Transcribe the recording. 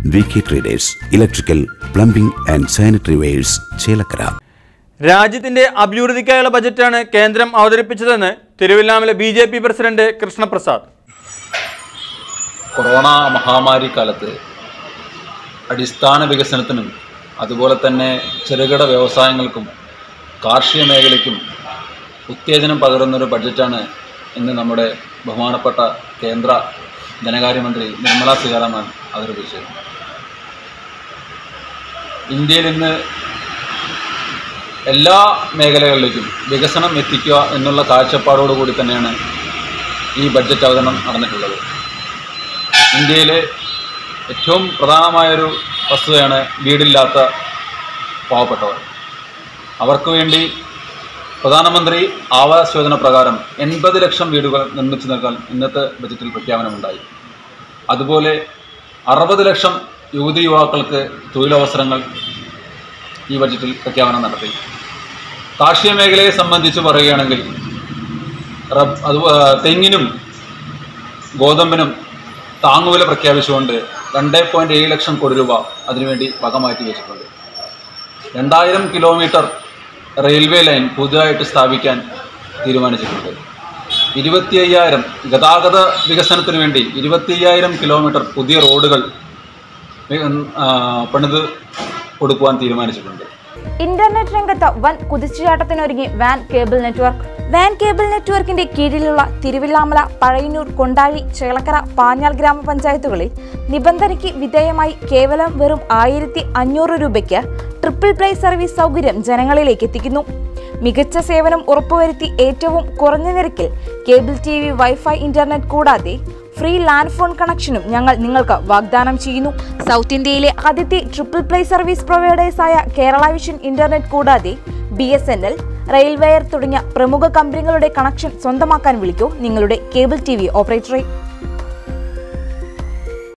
VK Traders, Electrical, Plumbing and Sanitary Wares, Chelakara. രാജ്യത്തിന്റെ അഭിവൃദ്ധിക്കായുള്ള ബജറ്റാണ് കേന്ദ്രം അവതരിപ്പിച്ചതെന്ന് Thiruvallamala BJP president Krishnaprasad. Corona മഹാമാരി കാലത്ത് അടിസ്ഥാന വികസനത്തിനും അതുപോലെ തന്നെ ചെറുകിട വ്യവസായങ്ങൾക്കും കാർഷിക മേഖലയ്ക്കും ഉത്തേജനം പകരുന്നൊരു ബഡ്ജറ്റാണ് ഇന്ന് നമ്മുടെ ബഹുമാനപ്പെട്ട കേന്ദ്ര ധനകാര്യമന്ത്രി നിർമ്മല സീതാരാമൻ അവതരിപ്പിച്ചത്. ഇന്ത്യയിൽ ഇന്ന് എല്ലാ മേഖലകളിലേക്കും വികസനം എത്തിക്കുക എന്നുള്ള കാഴ്ചപ്പാടോടുകൂടി തന്നെയാണ് ഈ ബഡ്ജറ്റ് അവതരണം നടന്നിട്ടുള്ളത്. ഇന്ത്യയിലെ ഏറ്റവും പ്രധാനമായൊരു വസ്തുതയാണ് വീടില്ലാത്ത പാവപ്പെട്ടവർ. അവർക്ക് വേണ്ടി പ്രധാനമന്ത്രി ആവാസ് യോജന പ്രകാരം 80 ലക്ഷം വീടുകൾ നിർമ്മിച്ചു നൽകാൻ ഇന്നത്തെ ബജറ്റിൽ പ്രഖ്യാപനമുണ്ടായി. അതുപോലെ 60 ലക്ഷം യുവതീ-യുവാക്കൾക്ക് തൊഴിലവസരങ്ങൾ ഈ ബജറ്റിൽ പ്രഖ്യാപനം നടത്തി. കാർഷിക മേഖലയെ സംബന്ധിച്ച് പറയുകയാണെങ്കിൽ തെങ്ങിനും ഗോതമ്പിനും താങ്ങുവില പ്രഖ്യാപിച്ചുകൊണ്ട് 2.7 ലക്ഷം കോടി രൂപ അതിനുവേണ്ടി വകമാറ്റി വെച്ചിട്ടുണ്ട്. 2000 കിലോമീറ്റർ റെയിൽവേ ലൈൻ പുതുതായിട്ട് സ്ഥാപിക്കാൻ തീരുമാനിച്ചിട്ടുണ്ട്. 25,000 ഗതാഗത വികസനത്തിന് വേണ്ടി 25,000 കിലോമീറ്റർ പുതിയ റോഡുകൾ പണിത് കൊടുക്കുവാൻ തീരുമാനിച്ചിട്ടുണ്ട്. ഇന്റർനെറ്റ് രംഗത്ത് വൻ കുതിച്ചുചാട്ടത്തിനൊരുങ്ങി വാൻ കേബിൾ നെറ്റ്വർക്ക്. വാൻ കേബിൾ നെറ്റ്വർക്കിന്റെ കീഴിലുള്ള തിരുവല്ലാമല, പഴയന്നൂർ, കൊണ്ടാഴി, ചേളക്കര, പാഞ്ഞാൽ ഗ്രാമപഞ്ചായത്തുകളിൽ നിബന്ധനയ്ക്ക് വിധേയമായി കേവലം വെറും 1,500 രൂപയ്ക്ക് ട്രിപ്പിൾ പ്ലേ സർവീസ് സൗകര്യം ജനങ്ങളിലേക്ക് എത്തിക്കുന്നു. മികച്ച സേവനം ഉറപ്പുവരുത്തി ഏറ്റവും കുറഞ്ഞ നിരക്കിൽ കേബിൾ TV, വൈഫൈ, ഇന്റർനെറ്റ് കൂടാതെ ഫ്രീ ലാൻഡ് ഫോൺ കണക്ഷനും ഞങ്ങൾ നിങ്ങൾക്ക് വാഗ്ദാനം ചെയ്യുന്നു. സൗത്ത് ഇന്ത്യയിലെ ആദ്യത്തെ ട്രിപ്പിൾ പ്ലേ സർവീസ് പ്രൊവൈഡേഴ്സായ കേരള വിഷൻ ഇന്റർനെറ്റ് കൂടാതെ BSNL, റെയിൽവെയർ തുടങ്ങിയ പ്രമുഖ കമ്പനികളുടെ കണക്ഷൻ സ്വന്തമാക്കാൻ വിളിക്കൂ നിങ്ങളുടെ കേബിൾ TV ഓപ്പറേറ്ററെ.